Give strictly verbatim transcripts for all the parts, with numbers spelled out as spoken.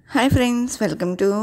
Hi friends, welcome to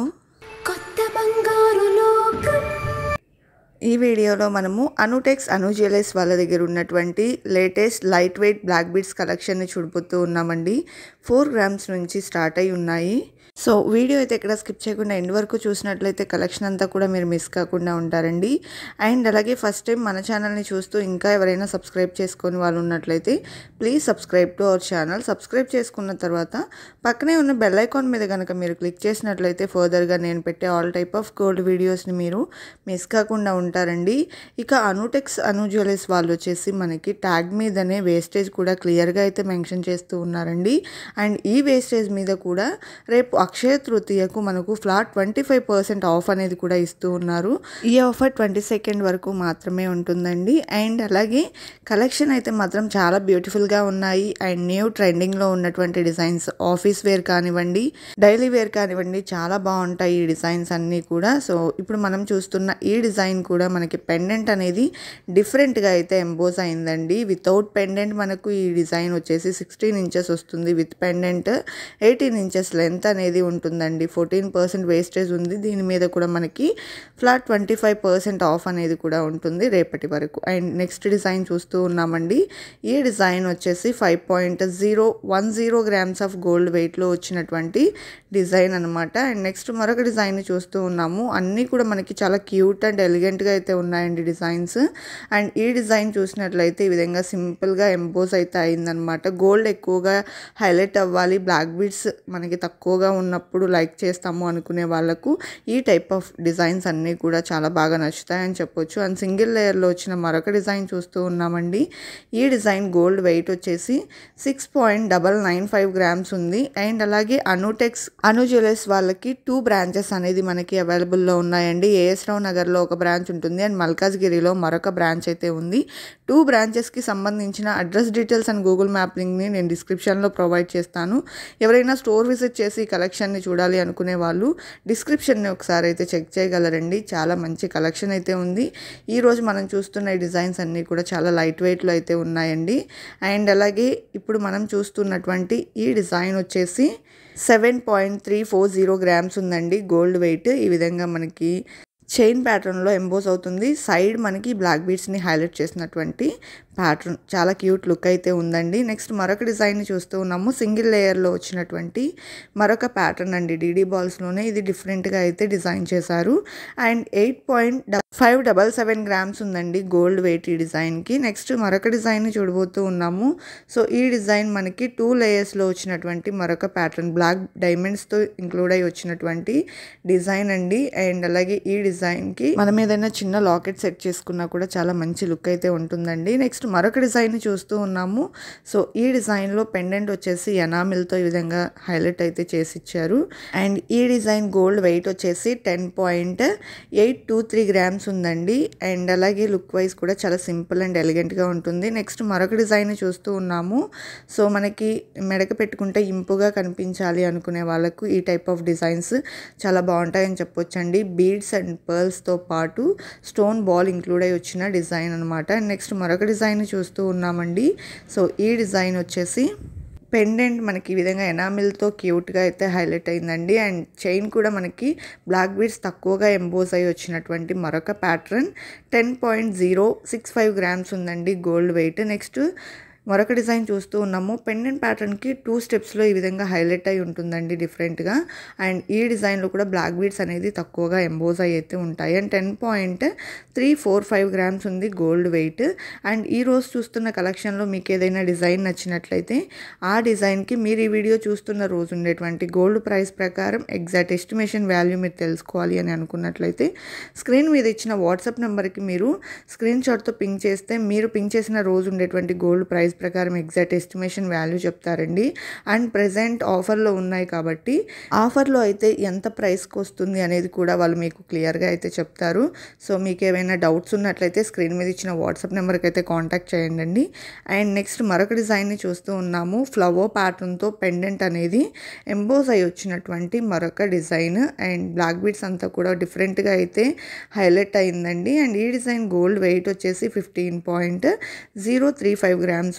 ఈ వీడియోలో మనము అనుటెక్స్ అను జ్యువెలర్స్ వాళ్ళ దగ్గర ఉన్నటువంటి latest light weight black beads కలెక్షన్ని చూడబోతూ ఉన్నామండి. ఫోర్ గ్రామ్స్ నుంచి స్టార్ట్ అయి ఉన్నాయి. సో వీడియో అయితే ఎక్కడ స్కిప్ చేయకుండా ఎండ్ వరకు చూసినట్లయితే కలెక్షన్ అంతా కూడా మీరు మిస్ కాకుండా ఉంటారండి. అండ్ అలాగే ఫస్ట్ టైం మన ఛానల్ని చూస్తూ ఇంకా ఎవరైనా సబ్స్క్రైబ్ చేసుకొని వాళ్ళు ఉన్నట్లయితే please subscribe to our channel. Subscribe చేసుకున్న తర్వాత పక్కనే ఉన్న బెల్ ఐకాన్ మీద కనుక మీరు క్లిక్ చేసినట్లయితే ఫర్దర్గా నేను పెట్టే ఆల్ టైప్ ఆఫ్ గోల్డ్ వీడియోస్ని మీరు మిస్ కాకుండా ఉంటారండి. ఇక అనుటెక్స్ అను జ్యువెలర్స్ వాళ్ళు వచ్చేసి మనకి ట్యాగ్ మీదనే వేస్టేజ్ కూడా క్లియర్గా అయితే మెన్షన్ చేస్తూ ఉన్నారండి. అండ్ ఈ వేస్టేజ్ మీద కూడా రేపు అక్షయ తృతీయకు మనకు flat twenty five percent off అనేది కూడా ఇస్తూ ఉన్నారు. ఈ ఆఫర్ ట్వంటీ సెకండ్ వరకు మాత్రమే ఉంటుందండి. అండ్ అలాగే కలెక్షన్ అయితే మాత్రం చాలా బ్యూటిఫుల్గా ఉన్నాయి. అండ్ న్యూ ట్రెండింగ్లో ఉన్నటువంటి డిజైన్స్ ఆఫీస్ వేర్ కానివ్వండి, డైలీ వేర్ కానివ్వండి, చాలా బాగుంటాయి ఈ డిజైన్స్ అన్నీ కూడా. సో ఇప్పుడు మనం చూస్తున్న ఈ డిజైన్ కూడా మనకి పెండెంట్ అనేది డిఫరెంట్గా అయితే ఎంబోజ్ అయిందండి. వితౌట్ పెండెంట్ మనకు ఈ డిజైన్ వచ్చేసి సిక్స్టీన్ ఇంచెస్ వస్తుంది. With pendant eighteen inches length అనేది ఉంటుందండి. ఫోర్టీన్ పర్సెంట్ వేస్టేజ్ ఉంది. దీని మీద కూడా మనకి flat twenty five percent off అనేది కూడా ఉంటుంది రేపటి వరకు. అండ్ నెక్స్ట్ డిజైన్ చూస్తూ ఉన్నామండి. ఈ డిజైన్ వచ్చేసి five point zero one zero grams of gold వెయిట్లో వచ్చినటువంటి డిజైన్ అనమాట. అండ్ నెక్స్ట్ మరొక డిజైన్ చూస్తూ ఉన్నాము. అన్నీ కూడా మనకి చాలా క్యూట్ అండ్ ఎలిగెంట్గా అయితే ఉన్నాయండి డిజైన్స్. అండ్ ఈ డిజైన్ చూసినట్లయితే ఈ విధంగా సింపుల్గా ఎంపోజ్ అయితే అయిందనమాట. గోల్డ్ ఎక్కువగా హైలైట్ అవ్వాలి, బ్లాక్ బీడ్స్ మనకి తక్కువగా ఉన్నప్పుడు లైక్ చేస్తాము అనుకునే వాళ్ళకు ఈ టైప్ ఆఫ్ డిజైన్స్ అన్నీ కూడా చాలా బాగా నచ్చుతాయని చెప్పొచ్చు. అండ్ సింగిల్ లేయర్లో వచ్చిన మరొక డిజైన్ చూస్తూ ఉన్నామండి. ఈ డిజైన్ గోల్డ్ వెయిట్ వచ్చేసి six point double nine five grams ఉంది. అండ్ అలాగే అనుటెక్స్ అను జ్యువెలర్స్ వాళ్ళకి టూ బ్రాంచెస్ అనేది మనకి అవైలబుల్లో ఉన్నాయండి. ఏఎస్ రావు నగర్లో ఒక బ్రాంచ్ ఉంటుంది అండ్ మల్కాజ్గిరిలో మరొక బ్రాంచ్ అయితే ఉంది. టూ బ్రాంచెస్కి సంబంధించిన address details and Google map లింక్ని నేను డిస్క్రిప్షన్లో ప్రొవైడ్ చేస్తాను. ఎవరైనా స్టోర్ విజిట్ చేసి కలెక్షన్ని చూడాలి అనుకునే వాళ్ళు డిస్క్రిప్షన్ని ఒకసారి అయితే చెక్ చేయగలరండి. చాలా మంచి కలెక్షన్ అయితే ఉంది. ఈరోజు మనం చూస్తున్న ఈ డిజైన్స్ అన్నీ కూడా చాలా లైట్ వెయిట్లో అయితే ఉన్నాయండి. అండ్ అలాగే ఇప్పుడు మనం చూస్తున్నటువంటి ఈ డిజైన్ వచ్చేసి seven point three four zero grams ఉందండి గోల్డ్ వెయిట్. ఈ విధంగా మనకి చైన్ ప్యాటర్న్లో ఎంబోజ్ అవుతుంది. సైడ్ మనకి బ్లాక్ బీడ్స్ని హైలైట్ చేసినటువంటి ప్యాటర్న్ చాలా క్యూట్ లుక్ అయితే ఉందండి. నెక్స్ట్ మరొక డిజైన్ని చూస్తూ ఉన్నాము. సింగిల్ లేయర్లో వచ్చినటువంటి మరొక ప్యాటర్న్ అండి. డీడీ బాల్స్లోనే ఇది డిఫరెంట్గా అయితే డిజైన్ చేశారు. And eight point five double seven grams ఉందండి గోల్డ్ వెయిట్ ఈ డిజైన్కి. నెక్స్ట్ మరొక డిజైన్ని చూడబోతూ ఉన్నాము. సో ఈ డిజైన్ మనకి టూ లేయర్స్లో వచ్చినటువంటి మరొక ప్యాటర్న్ బ్లాక్ డైమండ్స్తో ఇంక్లూడ్ అయి వచ్చినటువంటి డిజైన్ అండి. అండ్ అలాగే ఈ డిజైన్కి మనం ఏదైనా చిన్న లాకెట్ సెట్ చేసుకున్నా కూడా చాలా మంచి లుక్ అయితే ఉంటుందండి. నెక్స్ట్ మరొక డిజైన్ చూస్తూ ఉన్నాము. సో ఈ డిజైన్లో పెండెంట్ వచ్చేసి ఎనామిల్తో ఈ విధంగా హైలైట్ అయితే చేసి ఇచ్చారు. అండ్ ఈ డిజైన్ గోల్డ్ వెయిట్ వచ్చేసి ten point eight two three grams ఉందండి. అండ్ అలాగే లుక్ వైజ్ కూడా చాలా సింపుల్ అండ్ ఎలిగెంట్గా ఉంటుంది. నెక్స్ట్ మరొక డిజైన్ చూస్తూ ఉన్నాము. సో మనకి మెడక పెట్టుకుంటే ఇంపుగా కనిపించాలి అనుకునే వాళ్ళకు ఈ టైప్ ఆఫ్ డిజైన్స్ చాలా బాగుంటాయని చెప్పొచ్చండి. బీడ్స్ అండ్ పర్ల్స్తో పాటు స్టోన్ బాల్ ఇంక్లూడ్ అయి వచ్చిన డిజైన్ అనమాట. అండ్ నెక్స్ట్ మరొక డిజైన్ చూస్తూ ఉన్నామండి. సో ఈ డిజైన్ వచ్చేసి పెండెంట్ మనకి ఈ విధంగా ఎనామిల్తో క్యూట్గా అయితే హైలైట్ అయిందండి. అండ్ చైన్ కూడా మనకి బ్లాక్ బీడ్స్ తక్కువగా ఎంబోజ్ అయి వచ్చినటువంటి మరొక pattern. Ten point zero six five grams ఉందండి గోల్డ్ వెయిట్. నెక్స్ట్ మరొక డిజైన్ చూస్తూ ఉన్నాము. పెండెంట్ ప్యాటర్న్కి టూ స్టెప్స్లో ఈ విధంగా హైలైట్ అయి ఉంటుందండి డిఫరెంట్గా. అండ్ ఈ డిజైన్లో కూడా బ్లాక్ బీడ్స్ అనేది తక్కువగా ఎంబోజ్ అయి అయితే ఉంటాయి. And ten point three four five grams ఉంది గోల్డ్ వెయిట్. అండ్ ఈ రోజు చూస్తున్న కలెక్షన్లో మీకు ఏదైనా డిజైన్ నచ్చినట్లయితే ఆ డిజైన్కి మీరు ఈ వీడియో చూస్తున్న రోజు ఉండేటువంటి గోల్డ్ ప్రైస్ ప్రకారం ఎగ్జాక్ట్ ఎస్టిమేషన్ వాల్యూ మీరు తెలుసుకోవాలి అని అనుకున్నట్లయితే స్క్రీన్ మీద ఇచ్చిన వాట్సాప్ నెంబర్కి మీరు స్క్రీన్ షాట్తో పింక్ చేస్తే మీరు పింక్ చేసిన రోజు ఉండేటువంటి గోల్డ్ ప్రైస్ ప్రకారం ఎగ్జాక్ట్ ఎస్టిమేషన్ వాల్యూ చెప్తారండి. అండ్ ప్రెజెంట్ ఆఫర్లో ఉన్నాయి కాబట్టి ఆఫర్లో అయితే ఎంత ప్రైస్కి వస్తుంది అనేది కూడా వాళ్ళు మీకు క్లియర్గా అయితే చెప్తారు. సో మీకు ఏమైనా డౌట్స్ ఉన్నట్లయితే స్క్రీన్ మీద ఇచ్చిన వాట్సాప్ నెంబర్కి అయితే కాంటాక్ట్ చేయండి. అండ్ నెక్స్ట్ మరొక డిజైన్ని చూస్తూ ఉన్నాము. ఫ్లవర్ ప్యాటర్న్తో పెండెంట్ అనేది ఎంబోజ్ అయి వచ్చినటువంటి మరొక డిజైన్. అండ్ బ్లాక్ బీడ్స్ అంతా కూడా డిఫరెంట్గా అయితే హైలైట్ అయిందండి. అండ్ ఈ డిజైన్ గోల్డ్ వెయిట్ వచ్చేసి fifteen point zero three five grams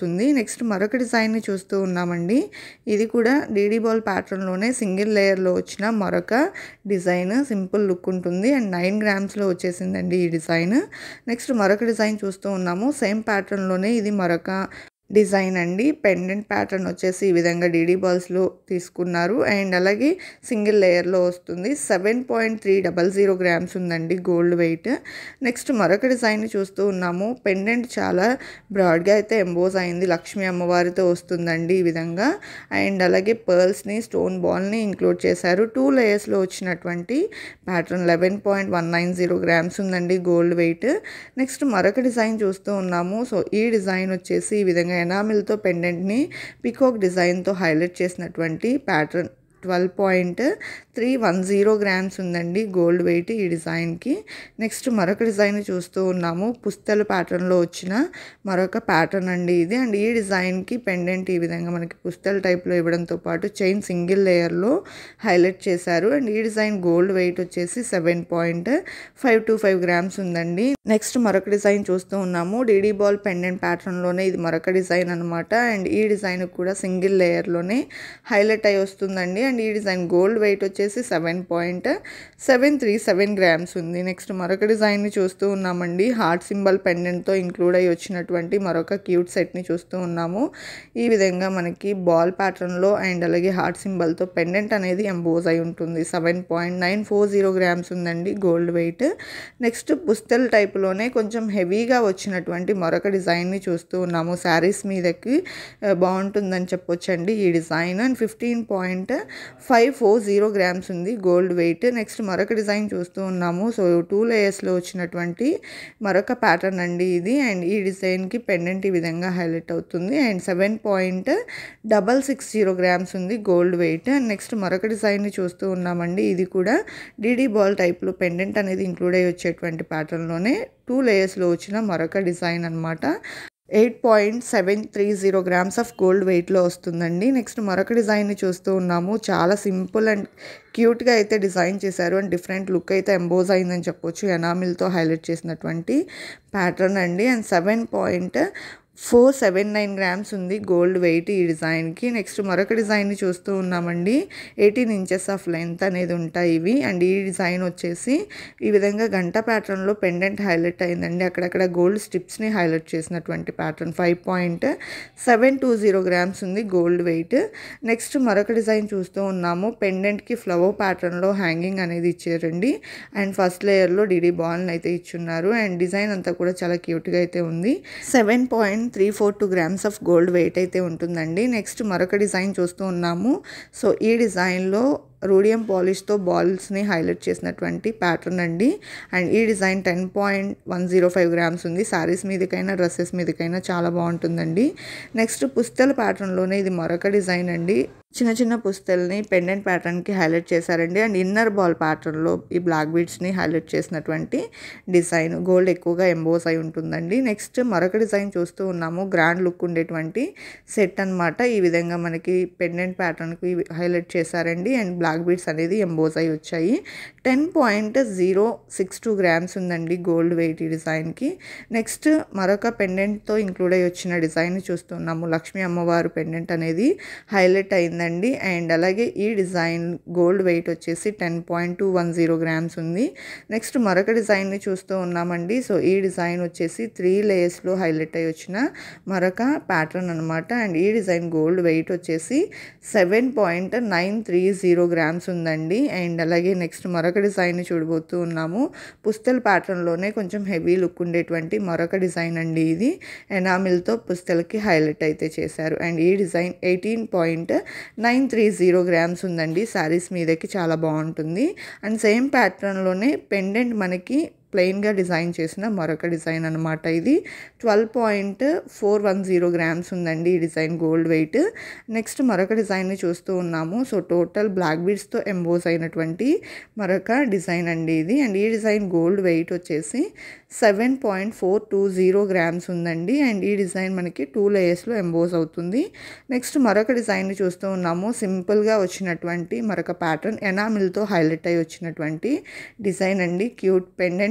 ఉంది. నెక్స్ట్ మరొక డిజైన్ని చూస్తూ ఉన్నామండి. ఇది కూడా డీడీ బాల్ ప్యాటర్న్లోనే సింగిల్ లేయర్లో వచ్చిన మరొక డిజైన్. సింపుల్ లుక్ ఉంటుంది అండ్ నైన్ గ్రామ్స్లో వచ్చేసిందండి ఈ డిజైన్. నెక్స్ట్ మరొక డిజైన్ చూస్తూ ఉన్నాము. సేమ్ ప్యాటర్న్లోనే ఇది మరొక డిజైన్ అండి. పెండెంట్ ప్యాటర్న్ వచ్చేసి ఈ విధంగా డీడీ బాల్స్లో తీసుకున్నారు అండ్ అలాగే సింగిల్ లేయర్లో వస్తుంది. Seven point three double zero grams ఉందండి గోల్డ్ వెయిట్. నెక్స్ట్ మరొక డిజైన్ చూస్తూ ఉన్నాము. పెండెంట్ చాలా బ్రాడ్గా అయితే ఎంబోజ్ అయింది. లక్ష్మీ అమ్మవారితో వస్తుందండి ఈ విధంగా అండ్ అలాగే పర్ల్స్ని స్టోన్ బాల్ని ఇంక్లూడ్ చేశారు. టూ లేయర్స్లో వచ్చినటువంటి pattern eleven point one nine zero grams ఉందండి గోల్డ్ వెయిట్. నెక్స్ట్ మరొక డిజైన్ చూస్తూ ఉన్నాము. సో ఈ డిజైన్ వచ్చేసి ఈ విధంగా ఎనామిల్తో పెండెంట్ని పికాక్ డిజైన్తో హైలైట్ చేసినటువంటి pattern. Twelve point three one zero grams ఉందండి గోల్డ్ వెయిట్ ఈ డిజైన్కి. నెక్స్ట్ మరొక డిజైన్ చూస్తూ ఉన్నాము. పుస్తల ప్యాటర్న్లో వచ్చిన మరొక ప్యాటర్న్ అండి ఇది అండ్ ఈ డిజైన్కి పెండెంట్ ఈ విధంగా మనకి పుస్తల టైప్లో ఇవ్వడంతో పాటు చైన్ సింగిల్ లేయర్లో హైలైట్ చేశారు అండ్ ఈ డిజైన్ గోల్డ్ వెయిట్ వచ్చేసి seven point five two five grams ఉందండి. నెక్స్ట్ మరొక డిజైన్ చూస్తూ ఉన్నాము. డీడీ బాల్ పెండెంట్ ప్యాటర్న్లోనే ఇది మరొక డిజైన్ అనమాట అండ్ ఈ డిజైన్ కూడా సింగిల్ లేయర్లోనే హైలైట్ అయి వస్తుందండి అండ్ ఈ డిజైన్ గోల్డ్ వెయిట్ వచ్చేసి seven point seven three seven grams ఉంది. నెక్స్ట్ మరొక డిజైన్ని చూస్తూ ఉన్నామండి. హార్ట్ సింబల్ పెండెంట్తో ఇంక్లూడ్ అయ్యి వచ్చినటువంటి మరొక క్యూట్ సెట్ని చూస్తూ ఉన్నాము. ఈ విధంగా మనకి బాల్ ప్యాటర్న్లో అండ్ అలాగే హార్ట్ సింబల్తో పెండెంట్ అనేది ఎంబోజ్ అయి ఉంటుంది. Seven point nine four zero grams ఉందండి గోల్డ్ వెయిట్. నెక్స్ట్ పుస్తల్ టైప్లోనే కొంచెం హెవీగా వచ్చినటువంటి మరొక డిజైన్ని చూస్తూ ఉన్నాము. శారీస్ మీదకి బాగుంటుందని చెప్పొచ్చండి ఈ design and fifteen point five four zero grams ఉంది గోల్డ్ వెయిట్. నెక్స్ట్ మరొక డిజైన్ చూస్తూ ఉన్నాము. సో టూ లేయర్స్లో వచ్చినటువంటి మరొక ప్యాటర్న్ అండి ఇది అండ్ ఈ డిజైన్కి పెండెంట్ ఈ విధంగా హైలైట్ అవుతుంది and seven point double six zero grams ఉంది గోల్డ్ వెయిట్. నెక్స్ట్ మరొక డిజైన్ని చూస్తూ ఉన్నామండి. ఇది కూడా డీడీ బాల్ టైప్లో పెండెంట్ అనేది ఇంక్లూడ్ అయ్యి వచ్చేటువంటి ప్యాటర్న్లోనే టూ లేయర్స్లో వచ్చిన మరొక డిజైన్ అనమాట. Eight point seven three zero grams of gold వెయిట్లో వస్తుందండి. నెక్స్ట్ మరొక డిజైన్ని చూస్తూ ఉన్నాము. చాలా సింపుల్ అండ్ క్యూట్గా అయితే డిజైన్ చేశారు అండ్ డిఫరెంట్ లుక్ అయితే ఎంబోజ్ అయిందని చెప్పొచ్చు. ఎనామిల్తో హైలైట్ చేసినటువంటి ప్యాటర్న్ అండి and seven point four seven nine grams ఉంది గోల్డ్ వెయిట్ ఈ డిజైన్కి. నెక్స్ట్ మరొక డిజైన్ని చూస్తూ ఉన్నామండి. ఎయిటీన్ ఇంచెస్ ఆఫ్ లెంత్ అనేది ఉంటాయి ఇవి అండ్ ఈ డిజైన్ వచ్చేసి ఈ విధంగా గంట ప్యాటర్న్లో పెండెంట్ హైలైట్ అయిందండి. అక్కడక్కడ గోల్డ్ స్టిప్స్ని హైలైట్ చేసినటువంటి pattern. Five point seven two zero grams ఉంది గోల్డ్ వెయిట్. నెక్స్ట్ మరొక డిజైన్ చూస్తూ ఉన్నాము. పెండెంట్కి ఫ్లవర్ ప్యాటర్న్లో హ్యాంగింగ్ అనేది ఇచ్చారండి అండ్ ఫస్ట్ లేయర్లో డీడీ బాల్ని అయితే ఇచ్చున్నారు అండ్ డిజైన్ అంతా కూడా చాలా క్యూట్గా అయితే ఉంది. Seven point three four two grams of gold weight అయితే ఉంటుందండి. నెక్స్ట్ మరొక డిజైన్ చూస్తూ ఉన్నాము. సో ఈ డిజైన్లో రోడియం పాలిష్తో బాల్స్ని హైలైట్ చేసినటువంటి ప్యాటర్న్ అండి అండ్ ఈ design ten point one zero five grams ఉంది. శారీస్ మీదకైనా డ్రెస్సెస్ మీదకైనా చాలా బాగుంటుందండి. నెక్స్ట్ పుస్తల ప్యాటర్న్లోనే ఇది మరొక డిజైన్ అండి. చిన్న చిన్న పుస్తల్ని పెండెంట్ ప్యాటర్న్కి హైలైట్ చేశారండి అండ్ ఇన్నర్ బాల్ ప్యాటర్న్లో ఈ బ్లాక్ బీడ్స్ని హైలైట్ చేసినటువంటి డిజైన్. గోల్డ్ ఎక్కువగా ఎంబోస్ అయి ఉంటుందండి. నెక్స్ట్ మరొక డిజైన్ చూస్తూ ఉన్నాము. గ్రాండ్ లుక్ ఉండేటువంటి సెట్ అనమాట. ఈ విధంగా మనకి పెండెంట్ ప్యాటర్న్కి హైలైట్ చేశారండి అండ్ బ్లాక్ బీడ్స్ అనేది ఎంబోస్ అయి వచ్చాయి. Ten point zero six two grams ఉందండి గోల్డ్ వెయిట్ ఈ డిజైన్కి. నెక్స్ట్ మరొక పెండెంట్తో ఇంక్లూడ్ అయ్యి వచ్చిన డిజైన్ చూస్తున్నాము. లక్ష్మీ అమ్మవారు పెండెంట్ అనేది హైలైట్ అయింది అండ్ అలాగే ఈ డిజైన్ గోల్డ్ వెయిట్ వచ్చేసి ten point two one zero grams ఉంది. నెక్స్ట్ మరొక డిజైన్ని చూస్తూ ఉన్నామండి. సో ఈ డిజైన్ వచ్చేసి త్రీ లేయర్స్లో హైలైట్ అయ్యి వచ్చిన మరొక ప్యాటర్న్ అనమాట అండ్ ఈ డిజైన్ గోల్డ్ వెయిట్ వచ్చేసి seven point nine three zero grams ఉందండి అండ్ అలాగే నెక్స్ట్ మరొక డిజైన్ని చూడబోతూ ఉన్నాము. పుస్తల ప్యాటర్న్లోనే కొంచెం హెవీ లుక్ ఉండేటువంటి మరొక డిజైన్ అండి ఇది. ఎనామిల్తో పుస్తలకి హైలైట్ అయితే చేశారు అండ్ ఈ design eighteen point nine three zero grams ఉందండి. శారీస్ మీదకి చాలా బాగుంటుంది అండ్ సేమ్ ప్యాటర్న్లోనే పెండెంట్ మనకి ప్లెయిన్గా డిజైన్ చేసిన మరొక డిజైన్ అనమాట ఇది. Twelve point four one zero grams ఉందండి ఈ డిజైన్ గోల్డ్ వెయిట్. నెక్స్ట్ మరొక డిజైన్ని చూస్తూ ఉన్నాము. సో టోటల్ బ్లాక్ బీడ్స్తో ఎంబోస్ అయినటువంటి మరొక డిజైన్ అండి ఇది అండ్ ఈ డిజైన్ గోల్డ్ వెయిట్ వచ్చేసి seven point four two zero grams ఉందండి అండ్ ఈ డిజైన్ మనకి టూ లేయర్స్లో ఎంబోస్ అవుతుంది. నెక్స్ట్ మరొక డిజైన్ని చూస్తూ ఉన్నాము. సింపుల్గా వచ్చినటువంటి మరొక ప్యాటర్న్ ఎనామిల్తో హైలైట్ అయ్యి వచ్చినటువంటి డిజైన్ అండి. క్యూట్ పెండెంట్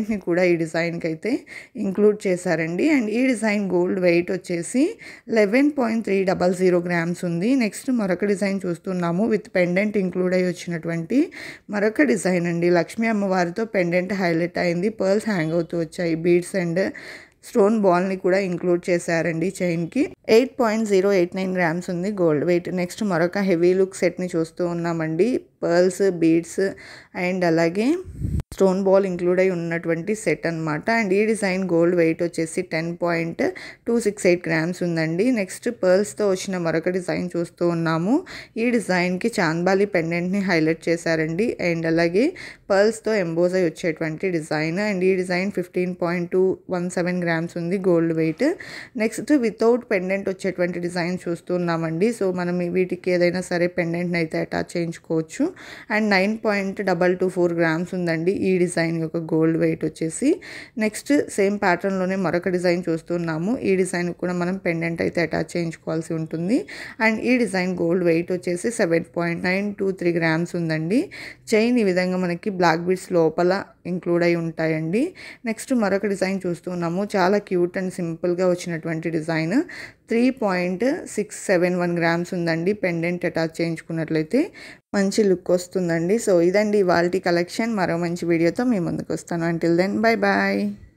పెండెంట్ని కూడా ఈ డిజైన్కి అయితే ఇంక్లూడ్ చేశారండి. అండ్ ఈ డిజైన్ గోల్డ్ వెయిట్ వచ్చేసి eleven point three double zero grams ఉంది. నెక్స్ట్ మరొక డిజైన్ చూస్తున్నాము విత్ పెండెంట్ ఇంక్లూడ్ అయ్యి వచ్చినటువంటి మరొక డిజైన్ అండి. లక్ష్మీ అమ్మవారితో పెండెంట్ హైలైట్ అయింది, పర్ల్స్ హ్యాంగ్ అవుతూ వచ్చాయి, బీడ్స్ అండ్ స్టోన్ బాల్ని కూడా ఇంక్లూడ్ చేశారండి చైన్కి. Eight point zero eight nine grams ఉంది గోల్డ్ వెయిట్. నెక్స్ట్ మరొక హెవీ లుక్ సెట్ని చూస్తూ ఉన్నామండి. పర్ల్స్, బీడ్స్ అండ్ అలాగే స్టోన్ బాల్ ఇంక్లూడ్ అయి ఉన్నటువంటి సెట్ అనమాట. అండ్ ఈ డిజైన్ గోల్డ్ వెయిట్ వచ్చేసి ten point two six eight grams ఉందండి. నెక్స్ట్ పర్ల్స్తో వచ్చిన మరొక డిజైన్ చూస్తూ ఉన్నాము. ఈ డిజైన్కి చాంద్బాలి పెండెంట్ని హైలైట్ చేశారండి. అండ్ అలాగే పర్ల్స్తో ఎంబోజ్ అయి వచ్చేటువంటి డిజైన్. అండ్ ఈ design fifteen point two one seven grams ఉంది gold weight. Next without pendant వచ్చేటువంటి డిజైన్ చూస్తున్నామండి. సో మనం వీటికి ఏదైనా సరే పెండెంట్ని అయితే అటాచ్ చేయించుకోవచ్చు. And nine point double two four grams ఉందండి ఈ డిజైన్ యొక్క గోల్డ్ వెయిట్ వచ్చేసి. నెక్స్ట్ సేమ్ ప్యాటర్న్లోనే మరొక డిజైన్ చూస్తున్నాము. ఈ డిజైన్ కూడా మనం పెండెంట్ అయితే అటాచ్ చేయించుకోవాల్సి ఉంటుంది. అండ్ ఈ డిజైన్ గోల్డ్ వెయిట్ వచ్చేసి seven point nine two three grams ఉందండి. చైన్ ఈ విధంగా మనకి బ్లాక్ బీడ్స్ లోపల ఇంక్లూడ్ అయి ఉంటాయండి. నెక్స్ట్ మరొక డిజైన్ చూస్తున్నాము. చాలా క్యూట్ అండ్ సింపుల్గా వచ్చినటువంటి design. Three point six seven one grams ఉందండి. పెండెంట్ అటాచ్ చేయించుకున్నట్లయితే మంచి లుక్ వస్తుందండి. సో ఇదండి ఇవాల్టి కలెక్షన్. మరో మంచి వీడియోతో మీ ముందుకు వస్తాను. Until then bye bye.